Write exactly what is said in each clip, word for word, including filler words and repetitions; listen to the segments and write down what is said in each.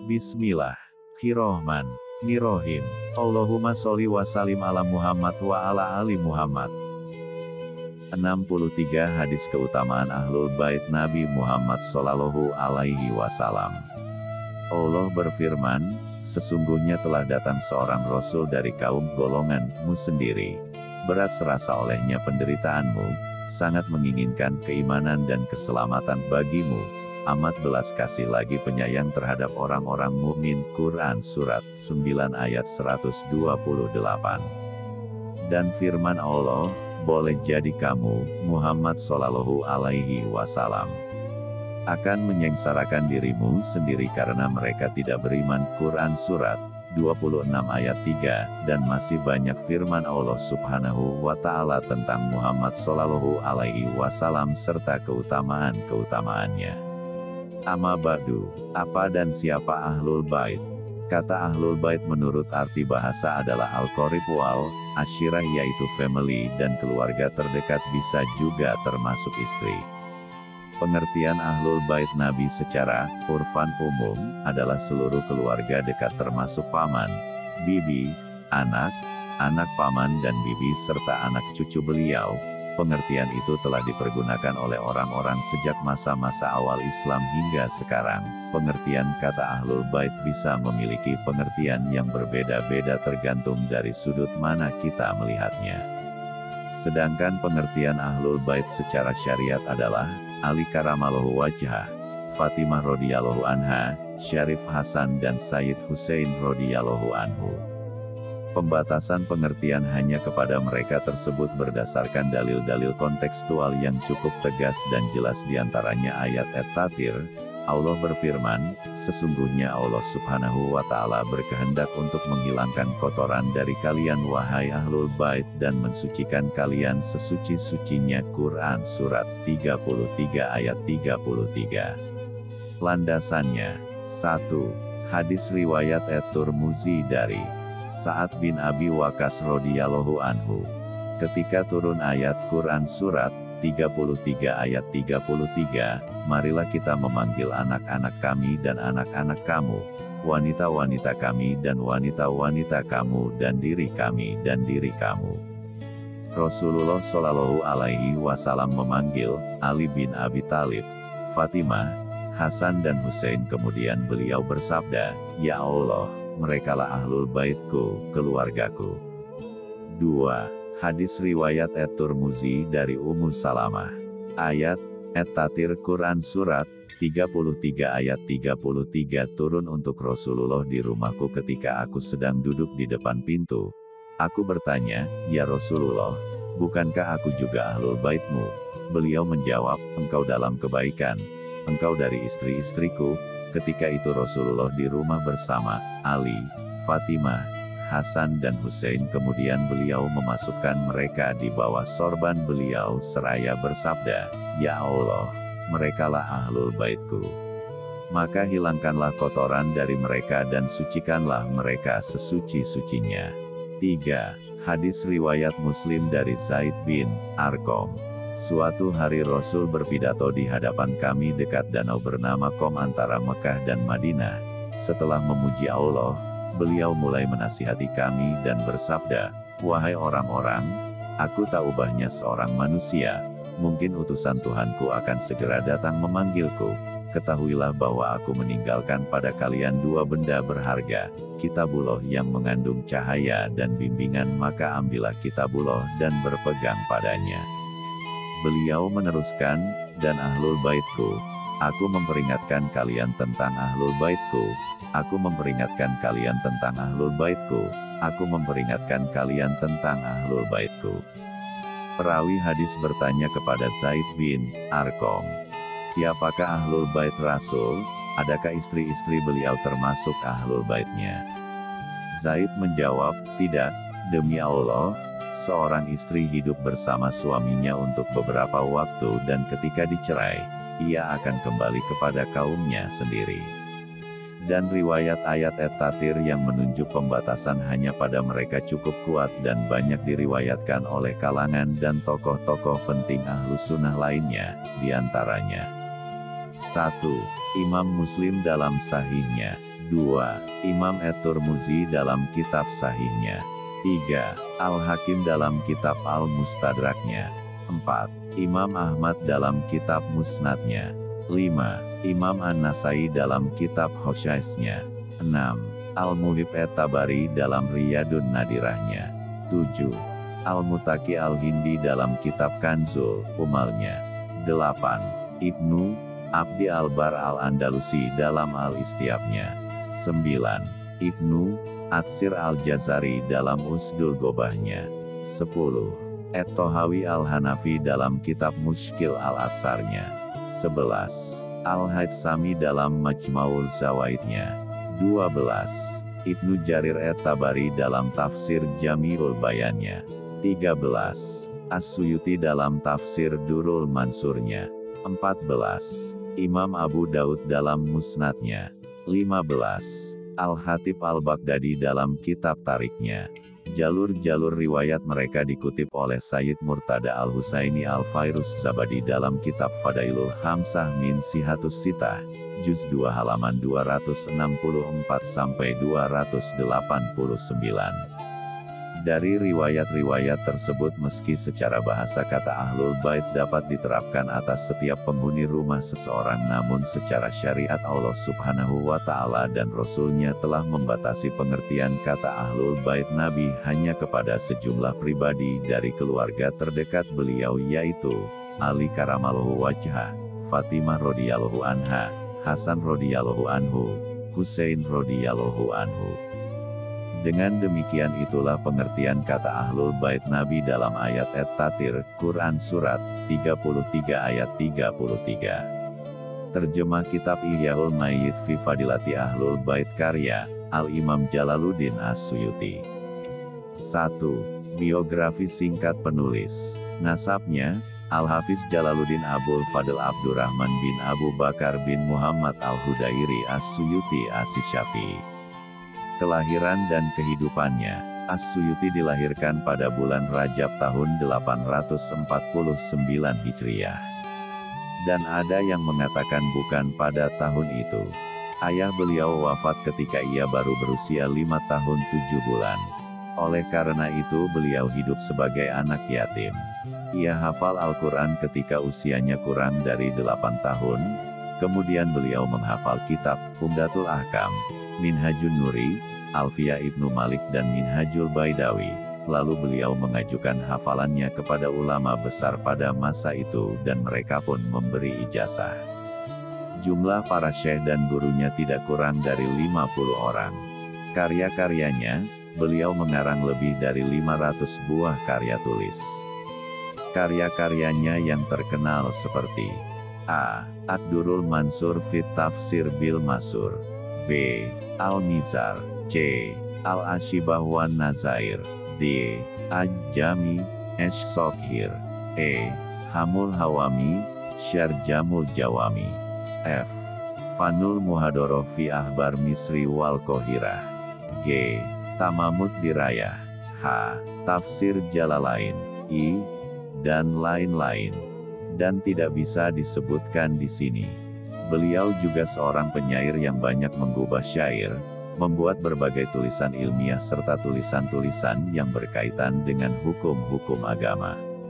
Bismillahirrohmanirrohim. Allahumma sholli wa sallim ala Muhammad wa ala ali Muhammad. enam puluh tiga Hadis keutamaan Ahlul Bait Nabi Muhammad Shallallahu Alaihi Wasallam. Allah berfirman, sesungguhnya telah datang seorang Rasul dari kaum golonganmu sendiri. Berat serasa olehnya penderitaanmu, sangat menginginkan keimanan dan keselamatan bagimu. Amat belas kasih lagi penyayang terhadap orang-orang mukmin. Quran Surat sembilan ayat seratus dua puluh delapan. Dan firman Allah, boleh jadi kamu, Muhammad Shallallahu Alaihi Wasallam, akan menyengsarakan dirimu sendiri karena mereka tidak beriman. Quran Surat dua puluh enam ayat tiga, dan masih banyak firman Allah Subhanahu wa Ta'ala tentang Muhammad Shallallahu Alaihi Wasallam serta keutamaan-keutamaannya. Amma ba'du, apa dan siapa Ahlul Bait? Kata Ahlul Bait menurut arti bahasa adalah Al-Qorib wal Ashirah, yaitu family dan keluarga terdekat, bisa juga termasuk istri. Pengertian Ahlul Bait Nabi secara urfan umum adalah seluruh keluarga dekat termasuk paman, bibi, anak, anak paman dan bibi serta anak cucu beliau. Pengertian itu telah dipergunakan oleh orang-orang sejak masa-masa awal Islam hingga sekarang. Pengertian kata Ahlul Bait bisa memiliki pengertian yang berbeda-beda tergantung dari sudut mana kita melihatnya. Sedangkan pengertian Ahlul Bait secara syariat adalah Ali karamallahu wajhah, Fatimah radhiyallahu anha, Syarif Hasan dan Sayyid Husain radhiyallahu anhu. Pembatasan pengertian hanya kepada mereka tersebut berdasarkan dalil-dalil kontekstual yang cukup tegas dan jelas, diantaranya ayat At-Tathir. Allah berfirman, sesungguhnya Allah Subhanahu wa Ta'ala berkehendak untuk menghilangkan kotoran dari kalian wahai Ahlul Bait dan mensucikan kalian sesuci-sucinya. Quran Surat tiga puluh tiga ayat tiga puluh tiga. Landasannya, satu. Hadis riwayat At-Tirmidzi dari Sa'ad bin Abi Waqqas radhiyallahu anhu. Ketika turun ayat Quran Surat tiga puluh tiga ayat tiga puluh tiga, marilah kita memanggil anak-anak kami dan anak-anak kamu, wanita-wanita kami dan wanita-wanita kamu, dan diri kami dan diri kamu. Rasulullah Shallallahu Alaihi Wasallam memanggil Ali bin Abi Thalib, Fatimah, Hasan dan Husain, kemudian beliau bersabda, ya Allah, merekalah Ahlul Baitku, keluargaku. dua. Hadis riwayat At-Tirmidzi dari Ummu Salamah. Ayat At-Tathir Quran Surat tiga puluh tiga ayat tiga puluh tiga turun untuk Rasulullah di rumahku ketika aku sedang duduk di depan pintu. Aku bertanya, ya Rasulullah, bukankah aku juga Ahlul Baitmu? Beliau menjawab, engkau dalam kebaikan, engkau dari istri-istriku. Ketika itu Rasulullah di rumah bersama Ali, Fatimah, Hasan dan Husain, kemudian beliau memasukkan mereka di bawah sorban beliau seraya bersabda, ya Allah, merekalah Ahlul Baitku. Maka hilangkanlah kotoran dari mereka dan sucikanlah mereka sesuci-sucinya. tiga. Hadis riwayat Muslim dari Zaid bin Arqam. Suatu hari Rasul berpidato di hadapan kami dekat danau bernama Qom antara Mekah dan Madinah. Setelah memuji Allah, beliau mulai menasihati kami dan bersabda, wahai orang-orang, aku tak ubahnya seorang manusia, mungkin utusan Tuhanku akan segera datang memanggilku. Ketahuilah bahwa aku meninggalkan pada kalian dua benda berharga, kitabullah yang mengandung cahaya dan bimbingan, maka ambillah kitabullah dan berpegang padanya. Beliau meneruskan, dan Ahlul Baitku, aku memperingatkan kalian tentang Ahlul Baitku, aku memperingatkan kalian tentang Ahlul Baitku, aku memperingatkan kalian tentang Ahlul Baitku. Perawi hadis bertanya kepada Zaid bin Arqam, siapakah Ahlul Bait Rasul? Adakah istri-istri beliau termasuk Ahlul Baitnya? Zaid menjawab, tidak, demi Allah, seorang istri hidup bersama suaminya untuk beberapa waktu dan ketika dicerai, ia akan kembali kepada kaumnya sendiri. Dan riwayat ayat At-Tathir yang menunjuk pembatasan hanya pada mereka cukup kuat dan banyak diriwayatkan oleh kalangan dan tokoh-tokoh penting Ahlus Sunnah lainnya, diantaranya. satu. Imam Muslim dalam Sahihnya, dua. Imam At-Tirmidzi dalam kitab Sahihnya. tiga. Al-Hakim dalam kitab Al-Mustadraknya. empat. Imam Ahmad dalam kitab Musnadnya. lima. Imam An-Nasai dalam kitab Hosyaisnya. enam. Al-Muhib At-Tabari dalam Riyadun Nadirahnya. tujuh. Al-Mutaki Al-Hindi dalam kitab Kanzul Umalnya. delapan. Ibnu Abdi Al-Bar Al-Andalusi dalam Al-Istiabnya. sembilan. Ibnu Atsir Al-Jazari dalam Usdul Gobahnya. sepuluh. At-Tohawi Al-Hanafi dalam kitab Mushkil Al-Atsarnya. sebelas. Al-Haytsami dalam Majma'ul Zawaidnya. dua belas. Ibnu Jarir At-Tabari dalam tafsir Jami'ul Bayannya. tiga belas. As-Suyuti dalam tafsir Durul Mansurnya. empat belas. Imam Abu Daud dalam Musnadnya. lima belas. Al-Khatib Al-Baghdadi dalam kitab Tariknya. Jalur-jalur riwayat mereka dikutip oleh Sayyid Murtada Al-Husaini Al-Fairuz Zabadi dalam kitab Fadailul Khamsah min Sihatus Sitah, juz dua halaman dua ratus enam puluh empat sampai dua ratus delapan puluh sembilan. Dari riwayat-riwayat tersebut meski secara bahasa kata Ahlul Bait dapat diterapkan atas setiap penghuni rumah seseorang, namun secara syariat Allah Subhanahu wa Ta'ala dan Rasul-Nya telah membatasi pengertian kata Ahlul Bait Nabi hanya kepada sejumlah pribadi dari keluarga terdekat beliau, yaitu Ali karamallahu wajhah, Fatimah radhiyallahu anha, Hasan radhiyallahu anhu, Husain radhiyallahu anhu. Dengan demikian itulah pengertian kata Ahlul Bait Nabi dalam ayat At-Tatir, Quran Surat tiga puluh tiga ayat tiga puluh tiga. Terjemah kitab Ihyaul Mayyit fi Fadilati Ahlul Bait karya Al-Imam Jalaluddin As-Suyuti. satu. Biografi singkat penulis. Nasabnya, Al-Hafiz Jalaluddin Abul Fadl Abdurrahman bin Abu Bakar bin Muhammad Al-Hudairi As-Suyuti As-Syafi'i. Kelahiran dan kehidupannya. As-Suyuti dilahirkan pada bulan Rajab tahun delapan ratus empat puluh sembilan Hijriah. Dan ada yang mengatakan bukan pada tahun itu. Ayah beliau wafat ketika ia baru berusia lima tahun tujuh bulan. Oleh karena itu beliau hidup sebagai anak yatim. Ia hafal Al-Quran ketika usianya kurang dari delapan tahun. Kemudian beliau menghafal kitab Umdatul Ahkam, Minhajun Nuri, Alfiyah Ibnu Malik dan Minhajul Baidawi. Lalu beliau mengajukan hafalannya kepada ulama besar pada masa itu dan mereka pun memberi ijazah. Jumlah para syekh dan gurunya tidak kurang dari lima puluh orang. Karya-karyanya, beliau mengarang lebih dari lima ratus buah karya tulis. Karya-karyanya yang terkenal seperti A. Ad-Durul Mansur fit Tafsir bil Masur, B. Al-Mizar, C. Al-Ashibah wan Nazair, D. Aj-Jami, Esh-Sokhir, E. Hamul Hawami, Syarjamul Jawami, F. Fanul Muhadoroh fi Ahbar Misri wal Qahirah, G. Tamamud Dirayah, H. Tafsir Jalalain, I. dan lain-lain. Dan tidak bisa disebutkan di sini. Beliau juga seorang penyair yang banyak menggubah syair, membuat berbagai tulisan ilmiah serta tulisan-tulisan yang berkaitan dengan hukum-hukum agama.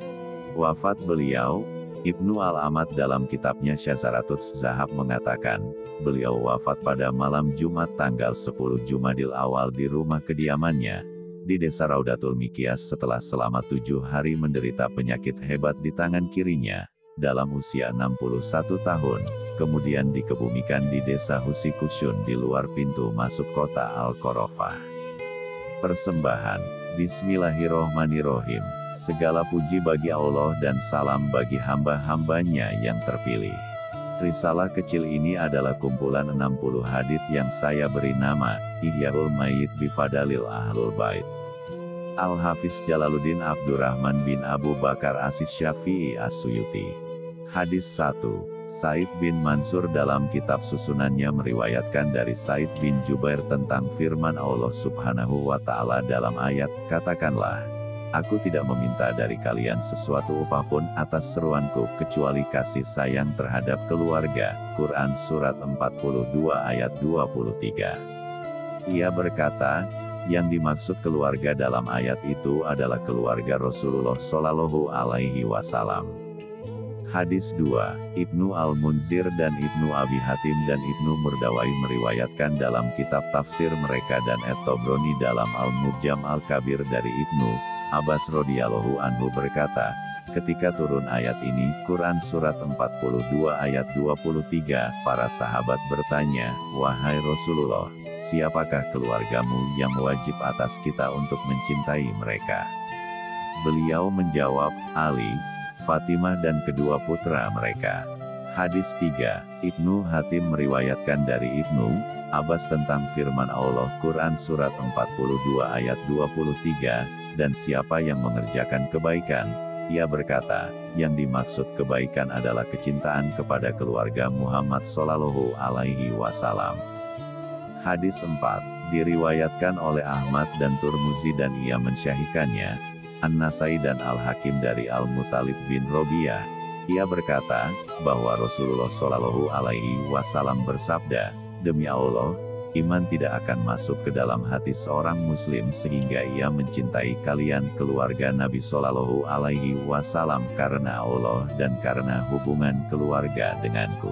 Wafat beliau, Ibnu Al-Amad dalam kitabnya Syazaratut Zahab mengatakan, beliau wafat pada malam Jumat tanggal sepuluh Jumadil Awal di rumah kediamannya, di desa Raudatul Mikyas setelah selama tujuh hari menderita penyakit hebat di tangan kirinya, dalam usia enam puluh satu tahun. Kemudian dikebumikan di desa Husikusyun di luar pintu masuk kota Al-Qorofah. Persembahan. Bismillahirrohmanirrohim. Segala puji bagi Allah dan salam bagi hamba-hambanya yang terpilih. Risalah kecil ini adalah kumpulan enam puluh hadits yang saya beri nama, Ihyaul Mayyit Bifadalil Ahlul Bait. Al-Hafiz Jalaluddin Abdurrahman bin Abu Bakar As-Syafi'i As-Suyuti. Hadis satu. Said bin Mansur dalam kitab susunannya meriwayatkan dari Said bin Jubair tentang firman Allah Subhanahu wa Ta'ala dalam ayat, katakanlah, Aku tidak meminta dari kalian sesuatu upah pun atas seruanku kecuali kasih sayang terhadap keluarga. Quran Surat empat puluh dua ayat dua puluh tiga. Ia berkata, yang dimaksud keluarga dalam ayat itu adalah keluarga Rasulullah Shallallahu Alaihi Wasallam. Hadis dua, Ibnu Al-Munzir dan Ibnu Abi Hatim dan Ibnu Murdawai meriwayatkan dalam kitab tafsir mereka dan At-Tabrani dalam Al-Mujam Al-Kabir dari Ibnu Abbas radhiyallahu anhu berkata, ketika turun ayat ini, Quran Surat empat puluh dua ayat dua puluh tiga, para sahabat bertanya, wahai Rasulullah, siapakah keluargamu yang wajib atas kita untuk mencintai mereka? Beliau menjawab, Ali, Fatimah dan kedua putra mereka. Hadis tiga, Ibnu Hatim meriwayatkan dari Ibnu Abbas tentang firman Allah Quran Surat empat puluh dua ayat dua puluh tiga, dan siapa yang mengerjakan kebaikan, ia berkata, yang dimaksud kebaikan adalah kecintaan kepada keluarga Muhammad Shallallahu Alaihi Wasallam. Hadis empat, diriwayatkan oleh Ahmad dan Turmuzi dan ia mensyahihkannya, An-Nasai dan Al-Hakim dari Al-Muttalib bin Robiah. Ia berkata, bahwa Rasulullah Shallallahu Alaihi Wasallam bersabda, demi Allah, iman tidak akan masuk ke dalam hati seorang muslim sehingga ia mencintai kalian keluarga Nabi Shallallahu Alaihi Wasallam karena Allah dan karena hubungan keluarga denganku.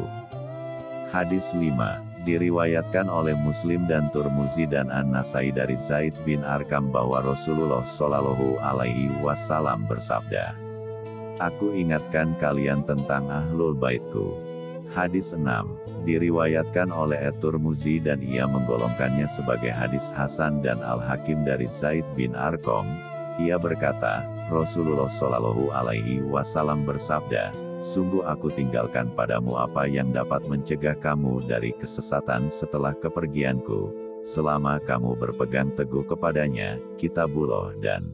Hadis lima, diriwayatkan oleh Muslim dan Turmuzi dan An-Nasai dari Zaid bin Arqam bahwa Rasulullah Shallallahu Alaihi Wasallam bersabda, aku ingatkan kalian tentang ahlul baitku. Hadis enam, diriwayatkan oleh At-Turmuzi dan ia menggolongkannya sebagai hadis Hasan dan Al-Hakim dari Zaid bin Arqam. Ia berkata, Rasulullah Shallallahu Alaihi Wasallam bersabda, sungguh aku tinggalkan padamu apa yang dapat mencegah kamu dari kesesatan setelah kepergianku, selama kamu berpegang teguh kepadanya, kitabullah dan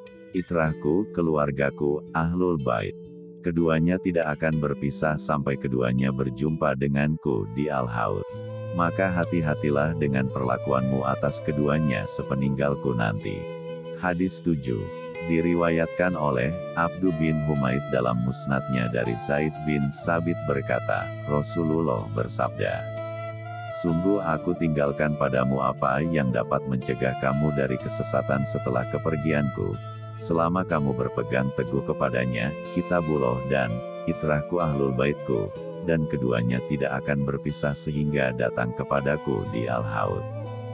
itrahku, keluargaku, ahlul bait. Keduanya tidak akan berpisah sampai keduanya berjumpa denganku di Al-Haud. Maka hati-hatilah dengan perlakuanmu atas keduanya sepeninggalku nanti. Hadis tujuh, diriwayatkan oleh Abdu bin Humaid dalam musnadnya dari Zaid bin Sabit berkata, Rasulullah bersabda, sungguh aku tinggalkan padamu apa yang dapat mencegah kamu dari kesesatan setelah kepergianku, selama kamu berpegang teguh kepadanya, kitabullah dan itrahku ahlul baitku, dan keduanya tidak akan berpisah sehingga datang kepadaku di Al-Haud.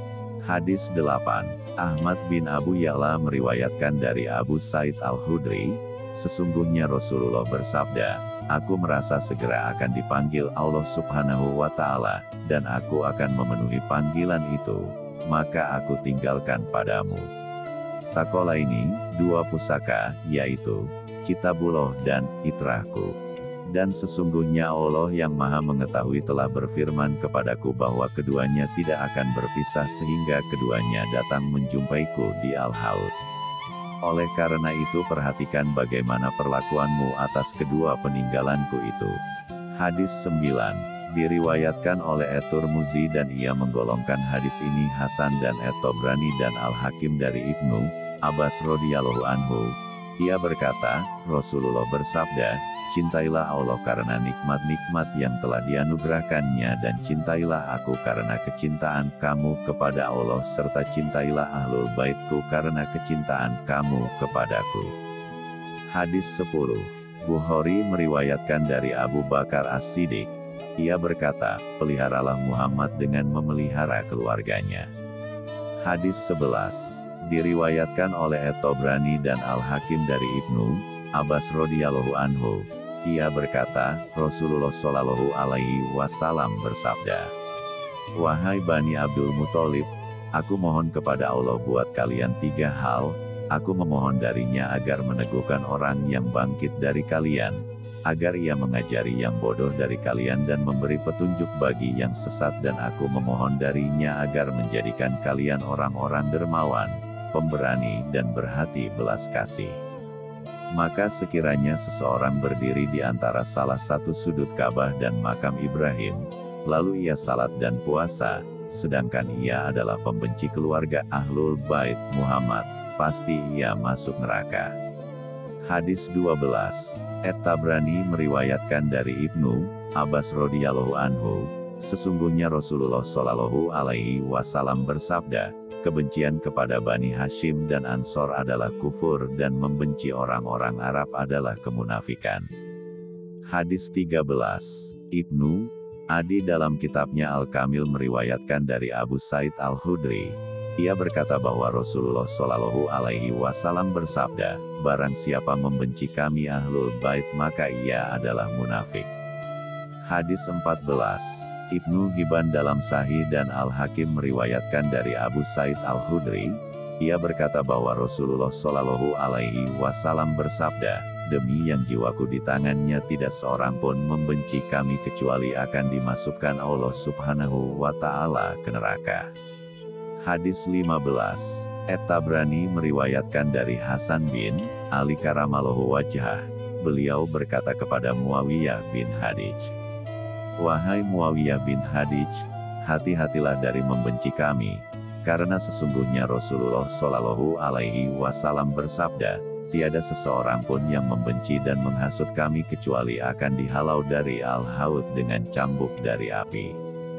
Hadis delapan, Ahmad bin Abu Ya'la meriwayatkan dari Abu Said Al-Hudri, sesungguhnya Rasulullah bersabda, aku merasa segera akan dipanggil Allah Subhanahu wa Ta'ala, dan aku akan memenuhi panggilan itu, maka aku tinggalkan padamu sakola ini, dua pusaka, yaitu kitabullah dan itrahku. Dan sesungguhnya Allah yang maha mengetahui telah berfirman kepadaku bahwa keduanya tidak akan berpisah sehingga keduanya datang menjumpaiku di Al-Haud. Oleh karena itu perhatikan bagaimana perlakuanmu atas kedua peninggalanku itu. Hadis sembilan, diriwayatkan oleh At-Turmuzi dan ia menggolongkan hadis ini Hasan dan At-Tabrani dan Al-Hakim dari Ibnu Abbas radhiyallahu anhu. Ia berkata, Rasulullah bersabda, cintailah Allah karena nikmat-nikmat yang telah dianugerahkannya dan cintailah aku karena kecintaan kamu kepada Allah serta cintailah ahlul baitku karena kecintaan kamu kepadaku. Hadis sepuluh, Bukhari meriwayatkan dari Abu Bakar As-Siddiq. Ia berkata, peliharalah Muhammad dengan memelihara keluarganya. Hadis sebelas, diriwayatkan oleh At-Tabrani dan Al-Hakim dari Ibnu Abbas radhiyallahu anhu. Ia berkata, Rasulullah Shallallahu Alaihi Wasallam bersabda, wahai Bani Abdul Muthalib, aku mohon kepada Allah buat kalian tiga hal. Aku memohon darinya agar meneguhkan orang yang bangkit dari kalian, agar ia mengajari yang bodoh dari kalian dan memberi petunjuk bagi yang sesat, dan aku memohon darinya agar menjadikan kalian orang-orang dermawan, pemberani dan berhati belas kasih. Maka sekiranya seseorang berdiri di antara salah satu sudut Ka'bah dan makam Ibrahim, lalu ia salat dan puasa, sedangkan ia adalah pembenci keluarga Ahlul Bait Muhammad, pasti ia masuk neraka. Hadis dua belas. At-Tabrani meriwayatkan dari Ibnu Abbas radhiyallahu anhu, sesungguhnya Rasulullah shallallahu alaihi wasallam bersabda, kebencian kepada Bani Hashim dan Ansor adalah kufur dan membenci orang-orang Arab adalah kemunafikan. Hadis tiga belas. Ibnu Adi dalam kitabnya Al-Kamil meriwayatkan dari Abu Said Al-Khudri. Ia berkata bahwa Rasulullah shallallahu alaihi wasallam bersabda, barang siapa membenci kami Ahlul Bait maka ia adalah munafik. Hadis empat belas. Ibnu Hibban dalam Sahih dan Al-Hakim meriwayatkan dari Abu Said Al-Khudri. Ia berkata bahwa Rasulullah shallallahu alaihi wasallam bersabda, demi yang jiwaku di tangannya tidak seorang pun membenci kami kecuali akan dimasukkan Allah subhanahu wa ta'ala ke neraka. Hadis lima belas. At-Tabrani meriwayatkan dari Hasan bin Ali karamallahu wajhah. Beliau berkata kepada Muawiyah bin Hadij, wahai Muawiyah bin Hadij, hati-hatilah dari membenci kami, karena sesungguhnya Rasulullah shallallahu alaihi wasallam bersabda, tiada seseorang pun yang membenci dan menghasut kami kecuali akan dihalau dari Al-Haud dengan cambuk dari api.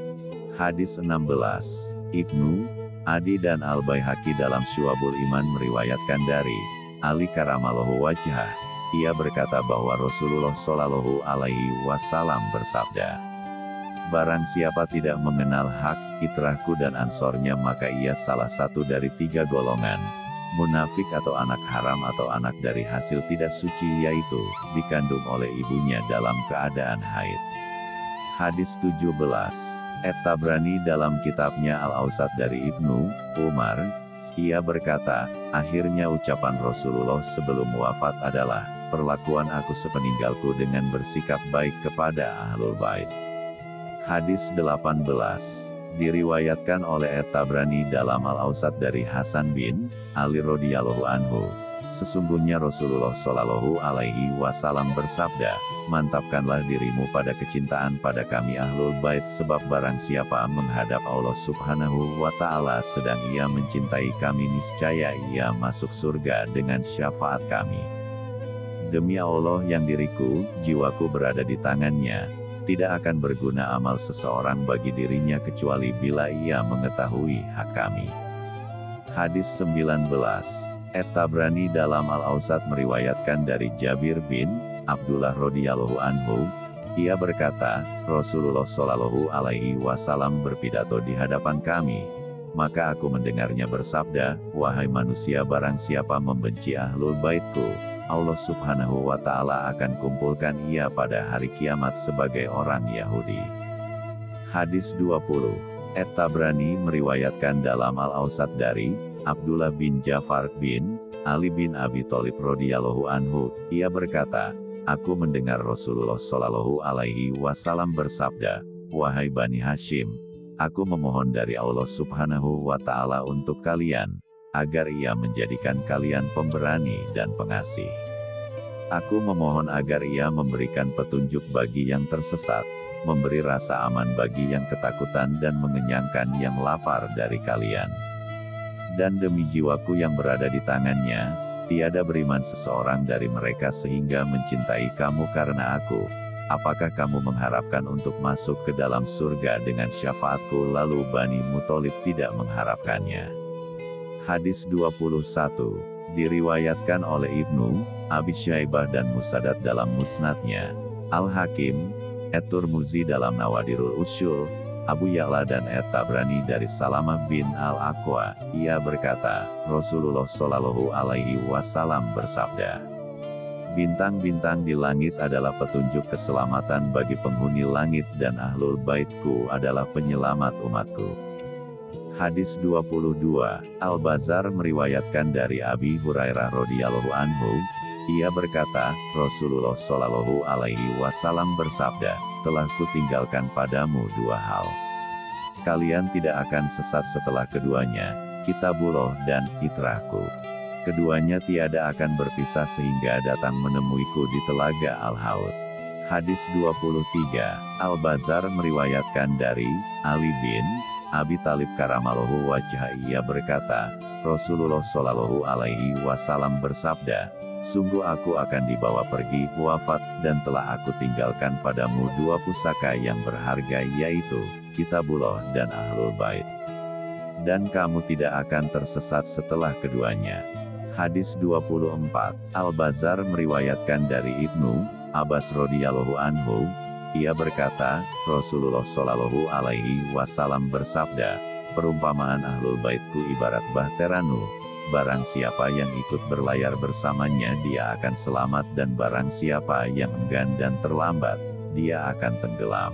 Hadis enam belas. Ibnu Adi dan Al-Baihaqi dalam Syu'abul Iman meriwayatkan dari Ali karamallahu wajhah. Ia berkata bahwa Rasulullah shallallahu alaihi wasallam bersabda, barang siapa tidak mengenal hak, itrahku dan ansornya maka ia salah satu dari tiga golongan, munafik atau anak haram atau anak dari hasil tidak suci yaitu, dikandung oleh ibunya dalam keadaan haid. Hadis tujuh belas. At-Tabrani dalam kitabnya Al-Awsat dari Ibnu Umar, ia berkata, akhirnya ucapan Rasulullah sebelum wafat adalah, perlakuan aku sepeninggalku dengan bersikap baik kepada Ahlul Bait. Hadis delapan belas. Diriwayatkan oleh At-Tabrani dalam Al-Awsat dari Hasan bin Ali radhiyallahu anhu, sesungguhnya Rasulullah shallallahu alaihi wasallam bersabda, mantapkanlah dirimu pada kecintaan pada kami Ahlul Bait sebab barang siapa menghadap Allah subhanahu wa ta'ala sedang ia mencintai kami niscaya ia masuk surga dengan syafaat kami. Demi Allah yang diriku, jiwaku berada di tangannya, tidak akan berguna amal seseorang bagi dirinya kecuali bila ia mengetahui hak kami. Hadis sembilan belas. At-Tabrani dalam Al-Awsat meriwayatkan dari Jabir bin Abdullah radhiyallahu anhu, ia berkata, Rasulullah shallallahu alaihi wasallam berpidato di hadapan kami, maka aku mendengarnya bersabda, wahai manusia barang siapa membenci Ahlul Baitku, Allah subhanahu wa ta'ala akan kumpulkan ia pada hari kiamat sebagai orang Yahudi. Hadis dua puluh. At-Tabrani meriwayatkan dalam Al-Awsat dari Abdullah bin Ja'far bin Ali bin Abi Thalib radhiyallahu anhu, ia berkata, aku mendengar Rasulullah shallallahu alaihi wasallam bersabda, wahai Bani Hashim, aku memohon dari Allah subhanahu wa ta'ala untuk kalian, agar ia menjadikan kalian pemberani dan pengasih. Aku memohon agar ia memberikan petunjuk bagi yang tersesat, memberi rasa aman bagi yang ketakutan dan mengenyangkan yang lapar dari kalian. Dan demi jiwaku yang berada di tangannya, tiada beriman seseorang dari mereka sehingga mencintai kamu karena aku. Apakah kamu mengharapkan untuk masuk ke dalam surga dengan syafaatku lalu Bani Muthalib tidak mengharapkannya. Hadis dua puluh satu. Diriwayatkan oleh Ibnu Abi Syaibah dan Musaddad dalam musnadnya, Al-Hakim, At-Tirmidzi dalam Nawadirul Usyul, Abu Ya'la dan At-Tabrani dari Salamah bin Al-Aqwa, ia berkata, Rasulullah shallallahu alaihi wasallam bersabda, bintang-bintang di langit adalah petunjuk keselamatan bagi penghuni langit dan Ahlul Baitku adalah penyelamat umatku. Hadis dua puluh dua, Al-Bazzar meriwayatkan dari Abi Hurairah radhiyallahu anhu, ia berkata, Rasulullah shallallahu alaihi wasallam bersabda, telah kutinggalkan padamu dua hal. Kalian tidak akan sesat setelah keduanya, Kitabullah dan itrahku. Keduanya tiada akan berpisah sehingga datang menemuiku di telaga Al-Haud. Hadis dua puluh tiga, Al-Bazzar meriwayatkan dari Ali bin Abi Talib karamallahu wajhah ia berkata, Rasulullah Shallallahu Alaihi Wasallam bersabda, sungguh aku akan dibawa pergi wafat dan telah aku tinggalkan padamu dua pusaka yang berharga yaitu Kitabullah dan Ahlul Bait. Dan kamu tidak akan tersesat setelah keduanya. Hadis dua puluh empat, Al-Bazzar meriwayatkan dari Ibnu Abbas radhiyallahu anhu, ia berkata, Rasulullah Shallallahu Alaihi Wasallam bersabda, perumpamaan Ahlul Baitku ibarat bahtera Nuh, barang siapa yang ikut berlayar bersamanya dia akan selamat dan barang siapa yang enggan dan terlambat, dia akan tenggelam.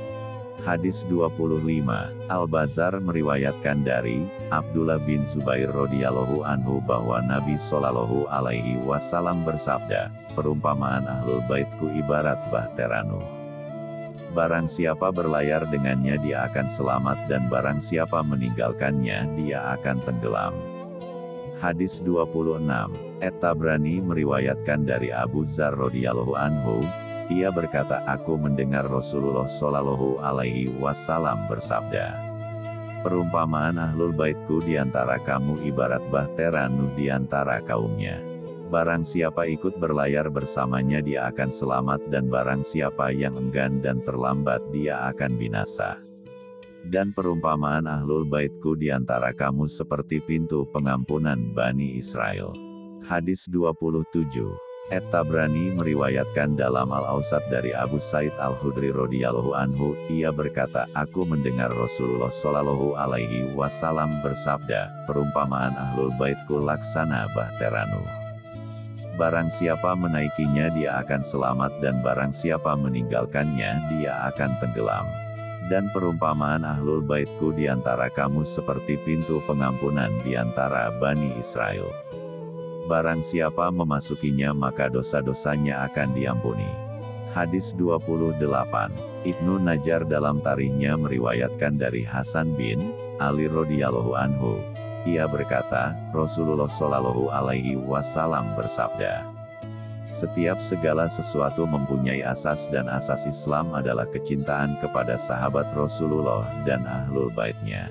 Hadis dua puluh lima, Al-Bazzar meriwayatkan dari Abdullah bin Zubair radhiyallahu anhu bahwa Nabi Shallallahu Alaihi Wasallam bersabda, perumpamaan Ahlul Baitku ibarat bahtera Nuh. Barang siapa berlayar dengannya dia akan selamat dan barang siapa meninggalkannya dia akan tenggelam. Hadis dua puluh enam, At-Tabrani meriwayatkan dari Abu Dzar radhiyallahu anhu, ia berkata aku mendengar Rasulullah Shallallahu Alaihi Wasallam bersabda, perumpamaan Ahlul Baitku di antara kamu ibarat bahtera Nuh di antara kaumnya. Barang siapa ikut berlayar bersamanya dia akan selamat dan barang siapa yang enggan dan terlambat dia akan binasa. Dan perumpamaan Ahlul Baitku di antara kamu seperti pintu pengampunan Bani Israel. Hadis dua puluh tujuh. At-Tabrani meriwayatkan dalam Al-Awsat dari Abu Sa'id Al-Khudri radhiyallahu anhu, ia berkata, aku mendengar Rasulullah Shallallahu Alaihi Wasallam bersabda, perumpamaan Ahlul Baitku laksana bahtera Nuh. Barang siapa menaikinya dia akan selamat dan barang siapa meninggalkannya dia akan tenggelam. Dan perumpamaan Ahlul Baitku di antara kamu seperti pintu pengampunan di antara Bani Israel. Barang siapa memasukinya maka dosa-dosanya akan diampuni. Hadis dua puluh delapan, Ibnu Najjar dalam tarikhnya meriwayatkan dari Hasan bin Ali radhiyallahu anhu, ia berkata, Rasulullah Shallallahu Alaihi Wasallam bersabda, setiap segala sesuatu mempunyai asas dan asas Islam adalah kecintaan kepada sahabat Rasulullah dan Ahlul Baitnya.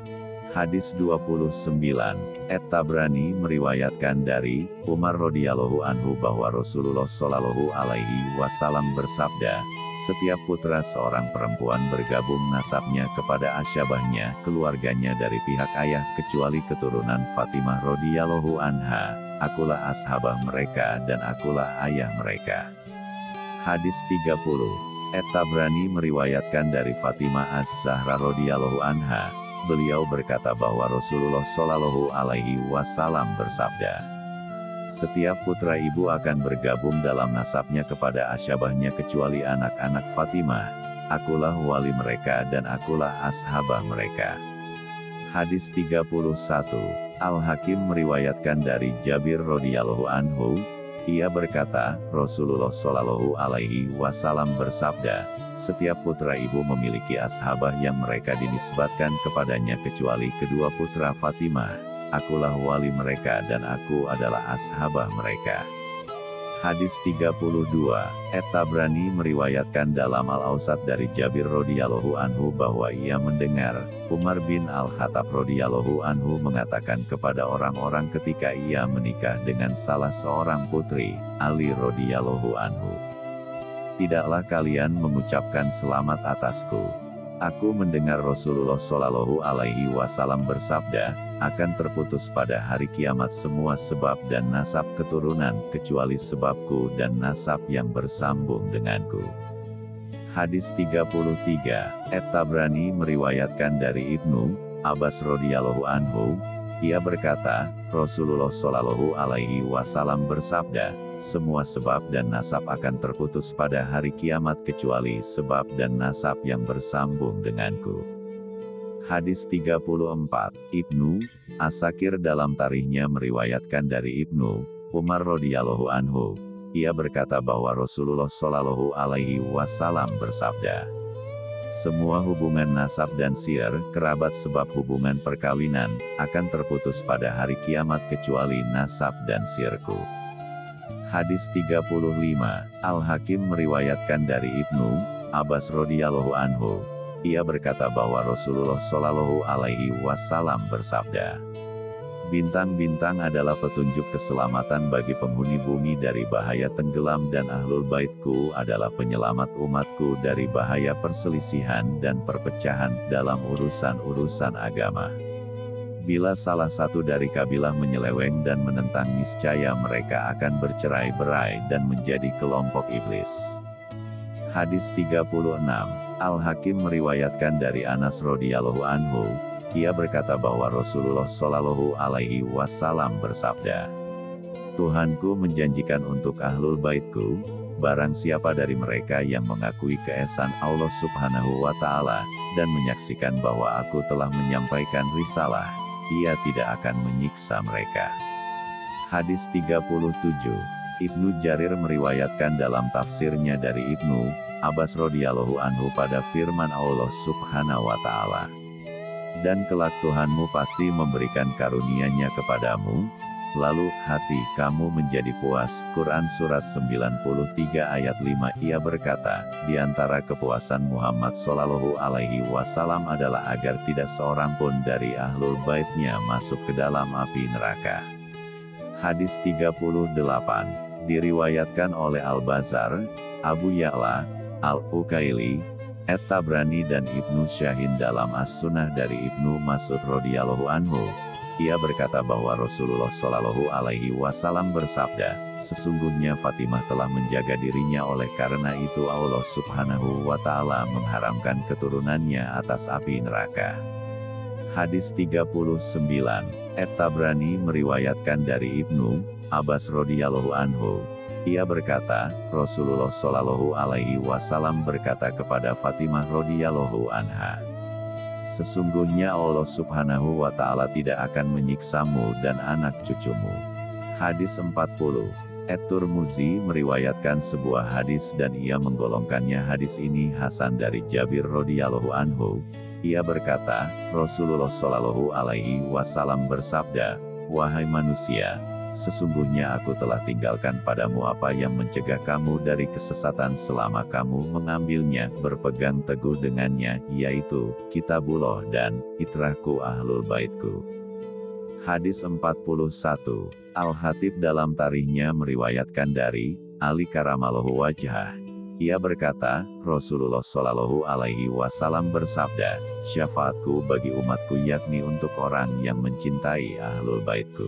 Hadis dua puluh sembilan, At-Tabrani meriwayatkan dari Umar radhiyallahu anhu bahwa Rasulullah Shallallahu Alaihi Wasallam bersabda, setiap putra seorang perempuan bergabung nasabnya kepada asyabahnya, keluarganya dari pihak ayah kecuali keturunan Fatimah radhiyallahu anha, akulah ashabah mereka dan akulah ayah mereka. Hadis tiga puluh, At-Tabrani meriwayatkan dari Fatimah Az-Zahra radhiyallahu anha, beliau berkata bahwa Rasulullah Shallallahu Alaihi Wasallam bersabda, setiap putra ibu akan bergabung dalam nasabnya kepada asyabahnya kecuali anak-anak Fatimah, akulah wali mereka dan akulah ashabah mereka. Hadis tiga puluh satu, Al-Hakim meriwayatkan dari Jabir radhiyallahu anhu, ia berkata, Rasulullah Shallallahu Alaihi Wasallam bersabda, setiap putra ibu memiliki ashabah yang mereka dinisbatkan kepadanya kecuali kedua putra Fatimah, akulah wali mereka dan aku adalah ashabah mereka. Hadis tiga puluh dua, At-Tabrani meriwayatkan dalam Al-Awsat dari Jabir radhiyallahu anhu bahwa ia mendengar Umar bin Al-Khattab radhiyallahu anhu mengatakan kepada orang-orang ketika ia menikah dengan salah seorang putri, Ali radhiyallahu anhu, tidaklah kalian mengucapkan selamat atasku. Aku mendengar Rasulullah Shallallahu Alaihi Wasallam bersabda, akan terputus pada hari kiamat semua sebab dan nasab keturunan kecuali sebabku dan nasab yang bersambung denganku. Hadis tiga puluh tiga, At-Tabrani meriwayatkan dari Ibnu Abbas radhiyallahu anhu, ia berkata, Rasulullah Shallallahu Alaihi Wasallam bersabda, semua sebab dan nasab akan terputus pada hari kiamat kecuali sebab dan nasab yang bersambung denganku. Hadis tiga puluh empat, Ibnu Asakir dalam tarikhnya meriwayatkan dari Ibnu Umar radhiyallahu anhu, ia berkata bahwa Rasulullah Shallallahu Alaihi Wasallam bersabda, semua hubungan nasab dan sir, kerabat sebab hubungan perkawinan, akan terputus pada hari kiamat kecuali nasab dan sirku. Hadis tiga puluh lima, Al-Hakim meriwayatkan dari Ibnu Abbas radhiyallahu anhu, Ia berkata bahwa Rasulullah Shallallahu Alaihi Wasallam bersabda, "Bintang-bintang adalah petunjuk keselamatan bagi penghuni bumi dari bahaya tenggelam dan Ahlul Baitku adalah penyelamat umatku dari bahaya perselisihan dan perpecahan dalam urusan-urusan agama. Bila salah satu dari kabilah menyeleweng dan menentang, niscaya mereka akan bercerai-berai dan menjadi kelompok iblis." Hadis tiga puluh enam, Al-Hakim meriwayatkan dari Anas radhiyallahu anhu, ia berkata bahwa Rasulullah Shallallahu Alaihi Wasallam bersabda, "Tuhanku menjanjikan untuk Ahlul Baitku, barang siapa dari mereka yang mengakui keesaan Allah Subhanahu wa Ta'ala, dan menyaksikan bahwa aku telah menyampaikan risalah, ia tidak akan menyiksa mereka." Hadis tiga puluh tujuh, Ibnu Jarir meriwayatkan dalam tafsirnya dari Ibnu Abbas radhiyallahu anhu pada firman Allah Subhanahu wa Ta'ala, "Dan kelak Tuhanmu pasti memberikan karunia-Nya kepadamu, lalu hati kamu menjadi puas." Quran Surat sembilan puluh tiga ayat lima. Ia berkata, di antara kepuasan Muhammad Shallallahu Alaihi Wasallam adalah agar tidak seorang pun dari Ahlul Baitnya masuk ke dalam api neraka. Hadis tiga puluh delapan, diriwayatkan oleh Al-Bazar, Abu Ya'la, Al-Ukaili, At-Tabrani dan Ibnu Syahin dalam As-Sunnah dari Ibnu Mas'ud radhiyallahu anhu. Ia berkata bahwa Rasulullah Shallallahu Alaihi Wasallam bersabda, "Sesungguhnya Fatimah telah menjaga dirinya, oleh karena itu Allah Subhanahu wa Ta'ala mengharamkan keturunannya atas api neraka." Hadis tiga puluh sembilan, At-Tabrani meriwayatkan dari Ibnu Abbas radhiyallahu anhu. Ia berkata, Rasulullah Shallallahu Alaihi Wasallam berkata kepada Fatimah radhiyallahu anha, "Sesungguhnya Allah Subhanahu wa Ta'ala tidak akan menyiksamu dan anak cucumu." Hadis empat puluh, At-Tirmidzi meriwayatkan sebuah hadis dan ia menggolongkannya. Hadis ini hasan dari Jabir radhiyallahu anhu. Ia berkata, Rasulullah Shallallahu Alaihi Wasallam bersabda, "Wahai manusia, sesungguhnya aku telah tinggalkan padamu apa yang mencegah kamu dari kesesatan selama kamu mengambilnya, berpegang teguh dengannya, yaitu Kitabullah dan itrahku Ahlul Baitku." Hadis empat puluh satu, Al-Hatib dalam tarikhnya meriwayatkan dari Ali karamallahu wajhah. Ia berkata, Rasulullah Shallallahu Alaihi Wasallam bersabda, "Syafaatku bagi umatku yakni untuk orang yang mencintai Ahlul Baitku."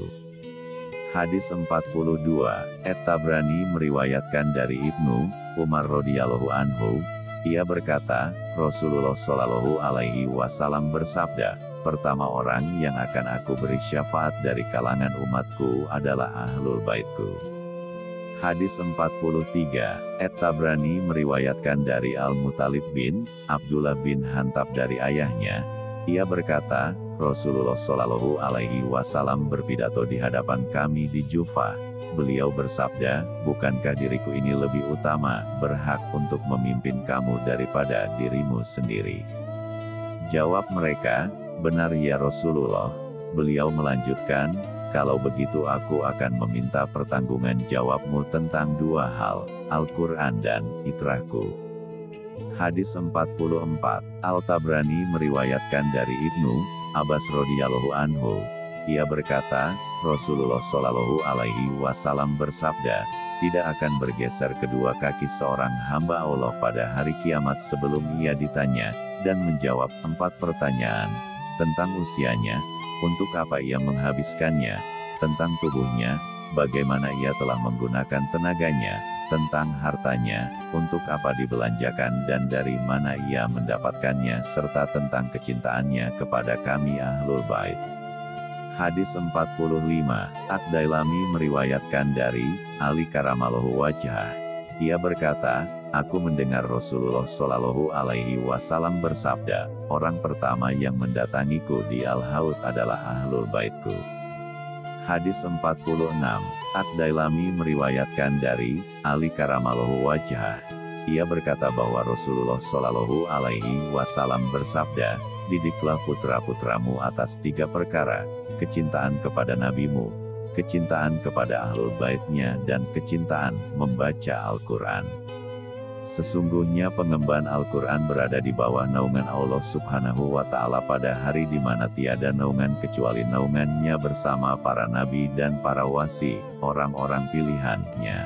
Hadis empat puluh dua, At-Tabrani meriwayatkan dari Ibnu Umar radhiyallahu anhu. Ia berkata, Rasulullah Shallallahu Alaihi Wasallam bersabda, "Pertama orang yang akan aku beri syafaat dari kalangan umatku adalah Ahlul Baitku." Hadis empat puluh tiga, At-Tabrani meriwayatkan dari Al-Muttalib bin Abdullah bin Hantab dari ayahnya. Ia berkata, Rasulullah Shallallahu Alaihi Wasallam berpidato di hadapan kami di Jufah. Beliau bersabda, "Bukankah diriku ini lebih utama, berhak untuk memimpin kamu daripada dirimu sendiri?" Jawab mereka, "Benar ya Rasulullah." Beliau melanjutkan, "Kalau begitu aku akan meminta pertanggungan jawabmu tentang dua hal, Al-Quran dan itrahku." Hadis empat puluh empat, Al-Tabrani meriwayatkan dari Ibnu Abbas radhiyallahu anhu. Ia berkata, Rasulullah Shallallahu Alaihi Wasallam bersabda, "Tidak akan bergeser kedua kaki seorang hamba Allah pada hari kiamat sebelum ia ditanya, dan menjawab empat pertanyaan, tentang usianya, untuk apa ia menghabiskannya, tentang tubuhnya, bagaimana ia telah menggunakan tenaganya, tentang hartanya, untuk apa dibelanjakan dan dari mana ia mendapatkannya, serta tentang kecintaannya kepada kami Ahlul Bait." Hadis empat puluh lima, Ad-Dailami meriwayatkan dari Ali karamallahu wajhah. Ia berkata, "Aku mendengar Rasulullah Shallallahu Alaihi Wasallam bersabda, orang pertama yang mendatangiku di Al-Haud adalah Ahlul Baitku." Hadis empat puluh enam, Ad-Dailami meriwayatkan dari Ali karamallahu wajhah. Ia berkata bahwa Rasulullah Shallallahu Alaihi Wasallam bersabda, "Didiklah putra-putramu atas tiga perkara, kecintaan kepada nabimu, kecintaan kepada Ahlul Baitnya dan kecintaan membaca Al-Quran." Sesungguhnya pengemban Al-Quran berada di bawah naungan Allah Subhanahu wa Ta'ala pada hari di mana tiada naungan kecuali naungannya bersama para nabi dan para wasi, orang-orang pilihannya.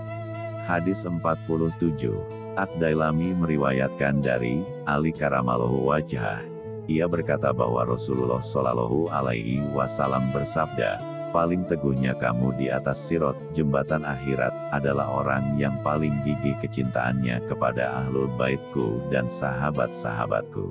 Hadis empat puluh tujuh. Ad-Dailami meriwayatkan dari Ali Karamallahu Wajhah. Ia berkata bahwa Rasulullah Shallallahu Alaihi Wasallam bersabda, paling teguhnya kamu di atas sirot, jembatan akhirat, adalah orang yang paling gigih kecintaannya kepada ahlul baitku dan sahabat-sahabatku.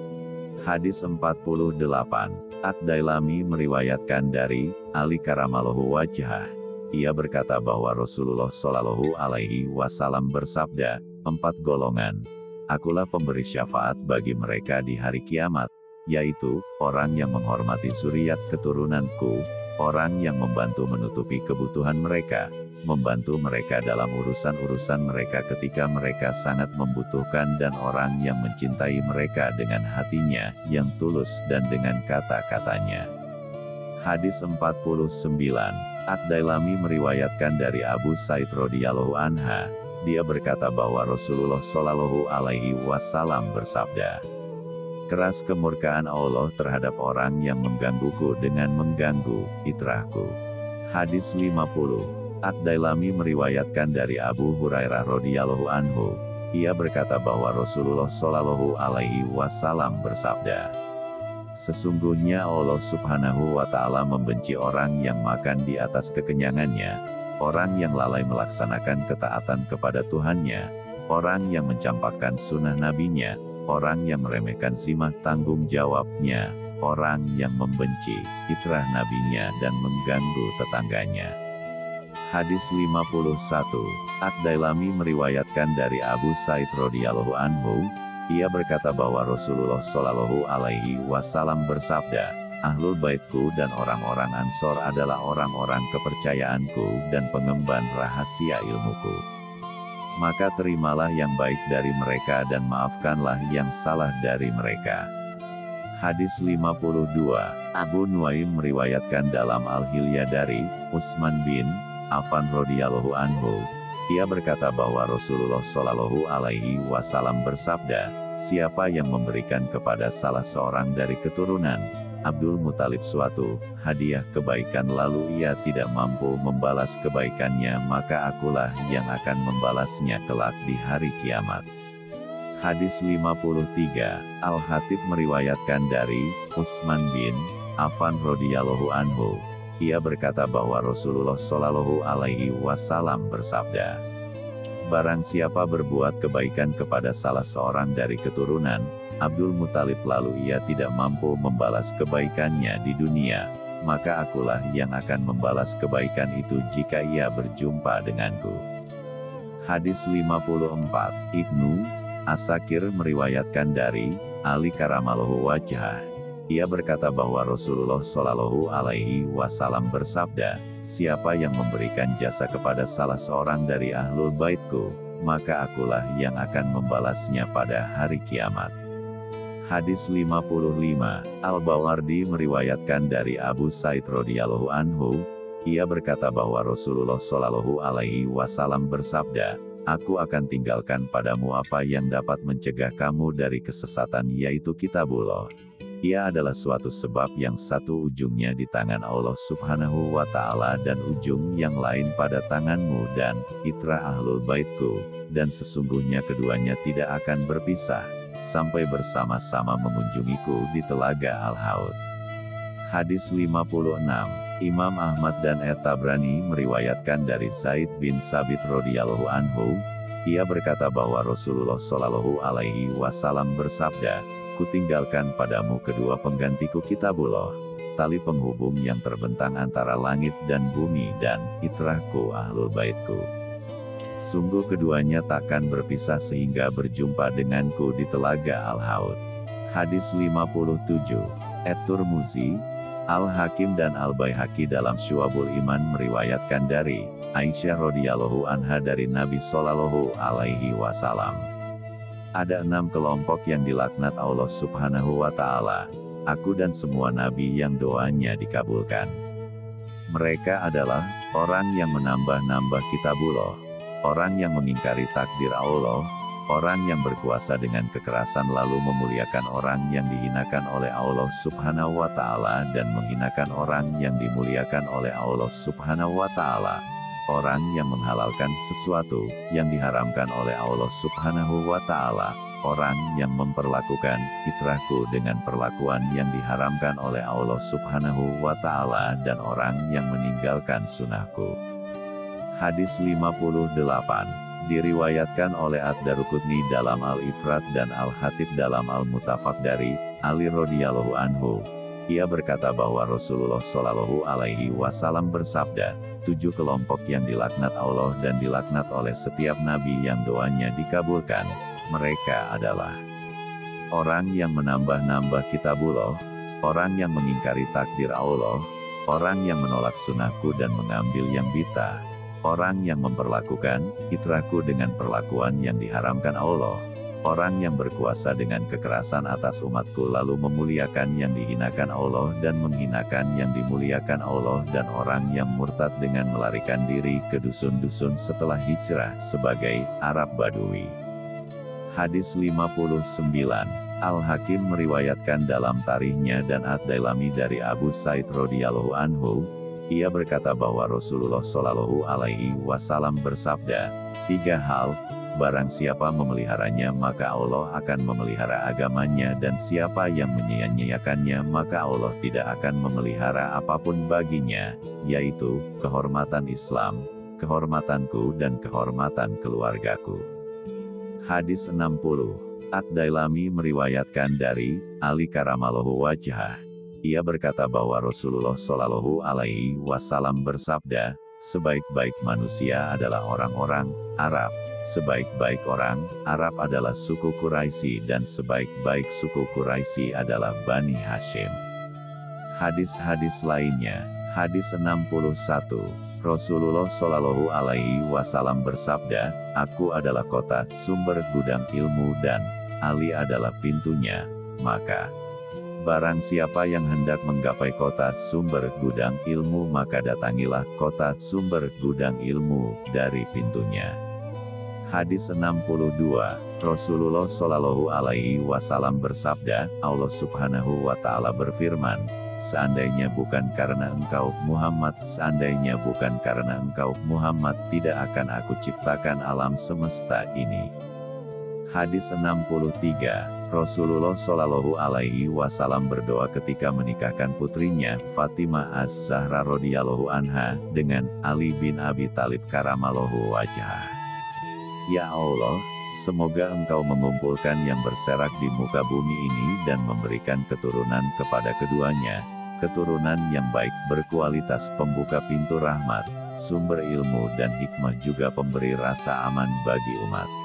Hadis empat puluh delapan. Ad-Dailami meriwayatkan dari Ali Karamallahu Wajhah. Ia berkata bahwa Rasulullah Shallallahu Alaihi Wasallam bersabda, empat golongan, akulah pemberi syafaat bagi mereka di hari kiamat, yaitu, orang yang menghormati zuriat keturunanku, orang yang membantu menutupi kebutuhan mereka, membantu mereka dalam urusan-urusan mereka ketika mereka sangat membutuhkan dan orang yang mencintai mereka dengan hatinya, yang tulus dan dengan kata-katanya. Hadis empat puluh sembilan. Ad-Dailami meriwayatkan dari Abu Said radhiyallahu anha, dia berkata bahwa Rasulullah Shallallahu Alaihi Wasallam bersabda, keras kemurkaan Allah terhadap orang yang menggangguku dengan mengganggu itrahku. Hadis lima puluh. Ad-Dailami meriwayatkan dari Abu Hurairah radhiyallahu anhu, ia berkata bahwa Rasulullah Shallallahu Alaihi Wasallam bersabda, sesungguhnya Allah Subhanahu wa Ta'ala membenci orang yang makan di atas kekenyangannya, orang yang lalai melaksanakan ketaatan kepada Tuhannya, orang yang mencampakkan sunnah nabinya, orang yang meremehkan zimah tanggung jawabnya, orang yang membenci fitrah nabinya dan mengganggu tetangganya. Hadis lima puluh satu. Ad-Dailami meriwayatkan dari Abu Said radhiyallahu anhu, ia berkata bahwa Rasulullah Shallallahu Alaihi Wasallam bersabda, ahlul baitku dan orang-orang Ansor adalah orang-orang kepercayaanku dan pengemban rahasia ilmuku. Maka terimalah yang baik dari mereka dan maafkanlah yang salah dari mereka. Hadis lima puluh dua. Abu Nuaim meriwayatkan dalam Al-Hilyah dari Utsman bin Affan radhiyallahu anhu. Ia berkata bahwa Rasulullah Shallallahu Alaihi Wasallam bersabda, siapa yang memberikan kepada salah seorang dari keturunan Abdul Muthalib suatu hadiah kebaikan lalu ia tidak mampu membalas kebaikannya, maka akulah yang akan membalasnya kelak di hari kiamat. Hadis lima puluh tiga. Al-Khatib meriwayatkan dari Utsman bin Affan radhiyallahu anhu. Ia berkata bahwa Rasulullah Shallallahu Alaihi Wasallam bersabda, barang siapa berbuat kebaikan kepada salah seorang dari keturunan Abdul Muthalib lalu ia tidak mampu membalas kebaikannya di dunia, maka akulah yang akan membalas kebaikan itu jika ia berjumpa denganku. Hadis lima puluh empat. Ibnu Asakir meriwayatkan dari Ali Karamallahu Wajhah. Ia berkata bahwa Rasulullah Shallallahu Alaihi Wasallam bersabda, siapa yang memberikan jasa kepada salah seorang dari ahlul baitku, maka akulah yang akan membalasnya pada hari kiamat. Hadis lima puluh lima. Al-Bawardi meriwayatkan dari Abu Said radhiyallahu anhu, ia berkata bahwa Rasulullah Shallallahu Alaihi Wasallam bersabda, aku akan tinggalkan padamu apa yang dapat mencegah kamu dari kesesatan, yaitu Kitabullah. Ia adalah suatu sebab yang satu ujungnya di tangan Allah Subhanahu wa Ta'ala dan ujung yang lain pada tanganmu dan itra ahlul baitku, dan sesungguhnya keduanya tidak akan berpisah sampai bersama-sama mengunjungiku di telaga Al-Haud. Hadis lima puluh enam. Imam Ahmad dan At-Tabrani meriwayatkan dari Zaid bin Sabit radhiyallahu anhu, ia berkata bahwa Rasulullah Shallallahu Alaihi Wasallam bersabda, kutinggalkan padamu kedua penggantiku Kitabullah, tali penghubung yang terbentang antara langit dan bumi dan itrahku ahlul baitku. Sungguh keduanya takkan berpisah sehingga berjumpa denganku di telaga Al-Haud. Hadis lima puluh tujuh. At-Tirmidzi, Al-Hakim dan Al-Baihaqi dalam Syu'abul Iman meriwayatkan dari Aisyah radhiyallahu anha dari Nabi Shallallahu Alaihi Wasallam. Ada enam kelompok yang dilaknat Allah Subhanahu wa Ta'ala, aku dan semua nabi yang doanya dikabulkan. Mereka adalah orang yang menambah-nambah Kitabullah, orang yang mengingkari takdir Allah, Orang yang berkuasa dengan kekerasan lalu memuliakan orang yang dihinakan oleh Allah Subhanahu wa Ta'ala dan menghinakan orang yang dimuliakan oleh Allah Subhanahu wa Ta'ala. Orang yang menghalalkan sesuatu yang diharamkan oleh Allah Subhanahu wa Ta'ala. Orang yang memperlakukan fitrahku dengan perlakuan yang diharamkan oleh Allah Subhanahu wa Ta'ala dan orang yang meninggalkan sunnahku. Hadis lima puluh delapan. Diriwayatkan oleh Ad-Daruqutni dalam Al-Ifrat dan Al-Khatib dalam Al-Mutafaq dari Ali radhiyallahu anhu. Ia berkata bahwa Rasulullah Shallallahu alaihi wasallam bersabda, tujuh kelompok yang dilaknat Allah dan dilaknat oleh setiap nabi yang doanya dikabulkan. Mereka adalah orang yang menambah-nambah kitabullah, orang yang mengingkari takdir Allah, orang yang menolak sunnahku dan mengambil yang bid'ah, orang yang memperlakukan fitrahku dengan perlakuan yang diharamkan Allah, orang yang berkuasa dengan kekerasan atas umatku lalu memuliakan yang dihinakan Allah dan menghinakan yang dimuliakan Allah, dan orang yang murtad dengan melarikan diri ke dusun-dusun setelah hijrah sebagai Arab Badui. Hadis lima puluh sembilan. Al-Hakim meriwayatkan dalam tarikhnya dan Ad-Dailami dari Abu Sa'id radhiyallahu anhu. Ia berkata bahwa Rasulullah Shallallahu alaihi wasallam bersabda, tiga hal, barang siapa memeliharanya maka Allah akan memelihara agamanya, dan siapa yang menyia-nyiakannya maka Allah tidak akan memelihara apapun baginya, yaitu kehormatan Islam, kehormatanku dan kehormatan keluargaku. Hadis enam puluh. Ad-Dailami meriwayatkan dari Ali karamallahu wajhah. Ia berkata bahwa Rasulullah Shallallahu alaihi wasallam bersabda, sebaik-baik manusia adalah orang-orang Arab, sebaik-baik orang Arab adalah suku Quraisy, dan sebaik-baik suku Quraisy adalah Bani Hashim. Hadis-hadis lainnya. Hadis enam puluh satu. Rasulullah Shallallahu alaihi wasallam bersabda, aku adalah kota sumber gudang ilmu dan Ali adalah pintunya. Maka barang siapa yang hendak menggapai kota sumber gudang ilmu maka datangilah kota sumber gudang ilmu dari pintunya. Hadis enam puluh dua. Rasulullah Shallallahu alaihi wasallam bersabda, Allah Subhanahu wa Ta'ala berfirman, seandainya bukan karena engkau Muhammad, seandainya bukan karena engkau Muhammad, tidak akan aku ciptakan alam semesta ini. Hadis enam puluh tiga. Rasulullah Shallallahu alaihi wasallam berdoa ketika menikahkan putrinya Fatimah Az-Zahra radhiyallahu anha dengan Ali bin Abi Thalib karamallahu wajhah. Ya Allah, semoga engkau mengumpulkan yang berserak di muka bumi ini dan memberikan keturunan kepada keduanya, keturunan yang baik berkualitas, pembuka pintu rahmat, sumber ilmu dan hikmah, juga pemberi rasa aman bagi umat.